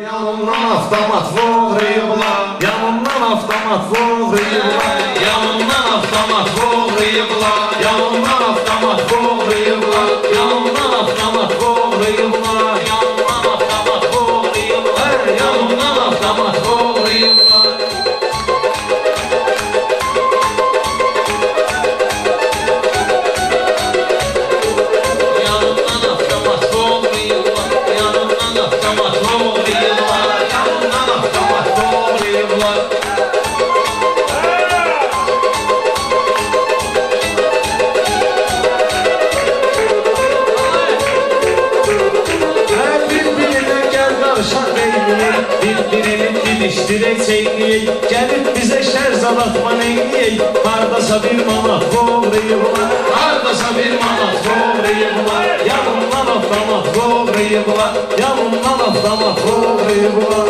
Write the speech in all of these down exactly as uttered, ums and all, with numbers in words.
Yanımdan avtomat vuruyublar, yanımdan avtomat vuruyublar, yanımdan avtomat vuruyublar, yanımdan avtomat vuruyublar, yanımdan avtomat vuruyublar, yanımdan avtomat vuruyublar, yanımdan avtomat vuruyublar. Direk çekleyek, gelip bize şerzat atman eyleyek. Hardasa bir manat doğrayıblar, hardasa bir manat doğrayıblar, yanımdan avtomat doğrayıblar, yanımdan avtomat doğrayıblar.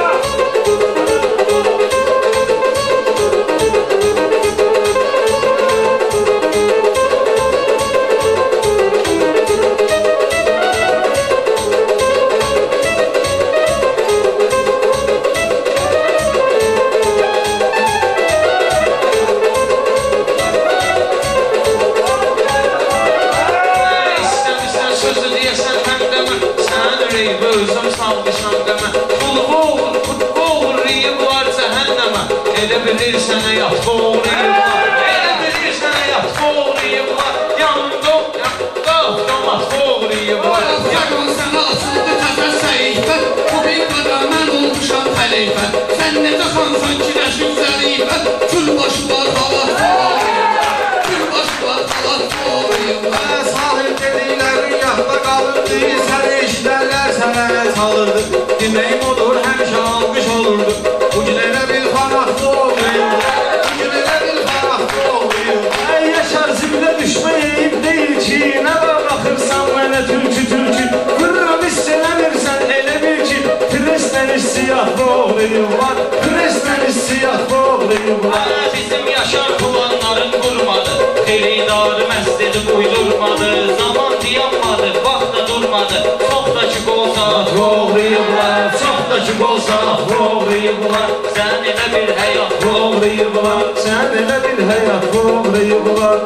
Elə bilirsən həyat doğrayıblar, elə bilirsən həyat doğrayıblar, yanımda, yanımda avtomat doğrayıblar. Yakın sənə asıldı təzə səhifə, bu bir qədər mən olmuşam xəlifə. Sən necə xansan ki nəşin zərifə, kül başı var halat doğrayıblar, kül başı var halat doğrayıblar. Sahil dediklərin yaxda qalırdı, səni işlərlər sənə çalırdı. Deməyim odur, həmişə alqış olurdu. Bugün elə bir xanat doğrayıblar, bugün elə bir xanat doğrayıblar. Ey yaşar ziblə düşməyib deyil ki, nə var baxırsan mənə türkü türkü. Qırrım istənəmirsən elə bil ki, presdən istiyah doğrayıblar, presdən istiyah doğrayıblar. Bizim yaşar kulanların qurmadı, xeridarı məst edib uydurmadı. Zaman dayanmadı, vaxt da durmadı, çox da ki olsa Doğrayıblar, çox da ki olsa doğrayıblar. sən elə bir həyat Doğrayıblar, sən elə bir həyat doğrayıblar.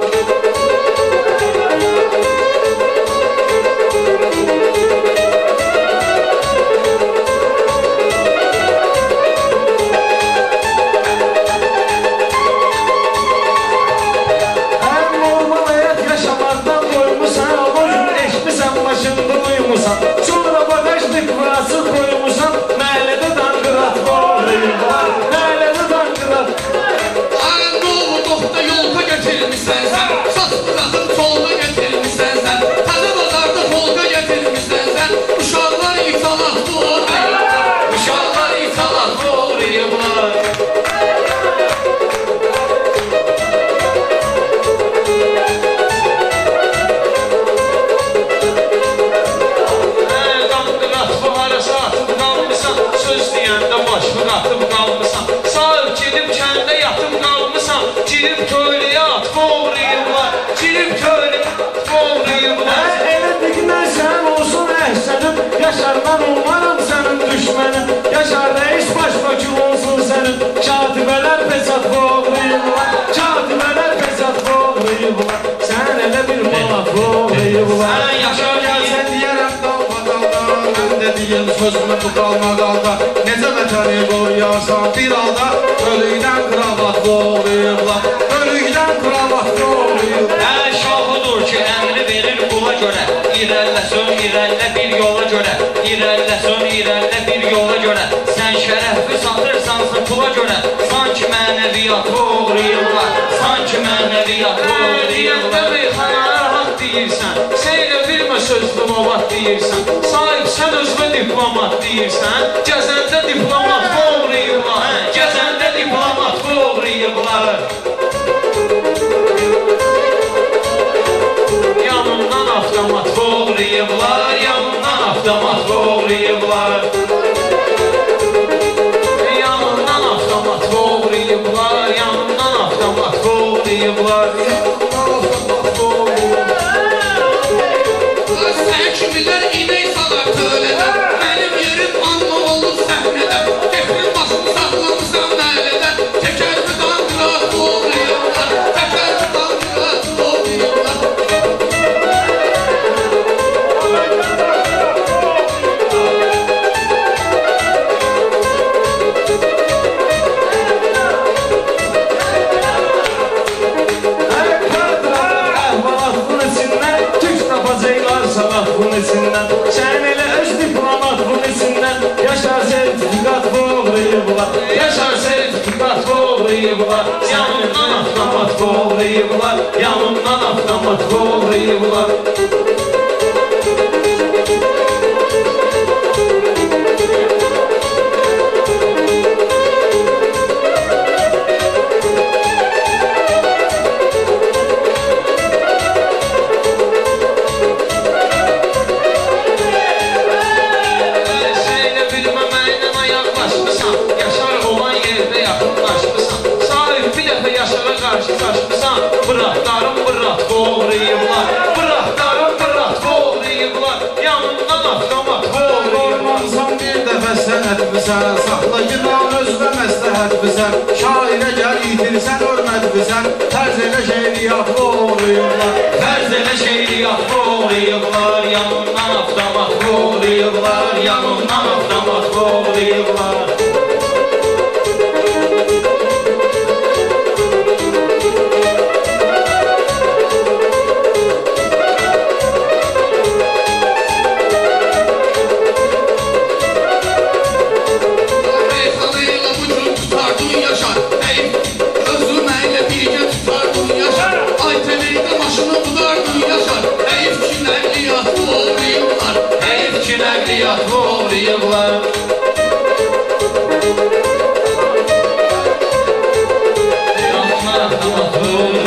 Həm normal həyat yaşamaqdan doymusan, o gün eşmisən başında uyumusan. Sonra bagajlık burası koymusan, məhəllədə danqırat doğrayıblar, məhəllədə danqırat. Ay ne oldu dokta yolda getirmişsən sən, saç bırakıp solda getirmişsən sən, təzə bazarda polka getirmişsən sən. Uşaqlar italat doğrayıblar, uşaqlar italat doğrayıblar. Söz deyəndə başımı qatıb qalmışsan, sahib gedib kəndə yatıb qalmışsan, girib köylüyə at doğrayıblar, girib köylüyə at doğrayıblar. Elə diqmən sən olsun əhsənim, Yaşar mən olmaram sənin düşmənin, Yaşar reis baş vəkil olsun sənin. Katibələr pesat doğrayıblar, katibələr pesat doğrayıblar, sən elə bir manat doğrayıblar. Sən Yaşar Gəlsən deyərəm dalma dalda, mən də deyəm sözümü bu qalma qalda. Necə vətəni qoyarsan bir halda, ölükdən kravat doğrayıblar, ölükdən kravat doğrayıblar. Hər şahıdır ki, əmri verir qula görə, irəlləsən, irəllə bir yola görə, irəlləsən, irəllə bir yola görə. Sən şərəfi satırsansa pula görə, sanki mənəviyyat doğrayıblar, sanki mənəviyyat doğrayıblar. Meyxanaya rahat deyirsən, seylə bilmə sözlü babat deyirsən, sahib sən özünə diplomat deyirsən, gəzəndə diplomat doğrayıblar, gəzəndə diplomat doğrayıblar. Yanımdan avtomat doğrayıblar, yanımdan avtomat doğrayıblar. Yanımdan avtomat doğrayıblar, yanımdan avtomat doğrayıblar. Sen kimilər inək salar tövlədə, mənim yerim anma oldu doğrayıblar. Yanımdan avtomat doğrayıblar. Yanımdan avtomat doğrayıblar. Bıraklarım bırak doğrayıblar. Bıraklarım bırak doğrayıblar. Yanımdan avtomat doğrayıblar. Olmazsan bir dəfə sənətmisən, saxla günah özünə məsləhətmisən. Şairə gəl itirsən, hörmətmisən. Tərz elə şeiriyyat doğrayıblar. Tərz elə şeiriyyat doğrayıblar. Yanımdan avtomat doğrayıblar. Yanımdan avtomat doğrayıblar. Nəqliyyat doğrayıblar. Yanımdan avtomat doğrayıblar.